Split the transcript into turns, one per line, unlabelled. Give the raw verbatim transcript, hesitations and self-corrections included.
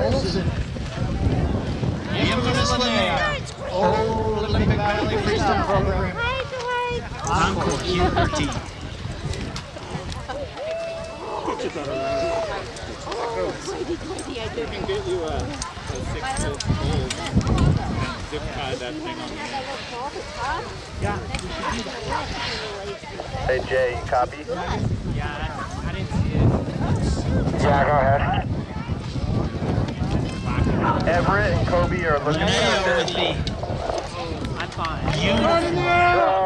Olsen. Infamous Linnea. Old Olympic Valley Freestyle Program. Encore Q thirteen.
I can get you a, a six foot pole and zip tie that thing on the end.
Hey Jay, you copy?
Yeah, I didn't see it.
Yeah, go ahead. Everett and Kobe are looking
Linnea
at
with me.
I'm fine.
Uniform.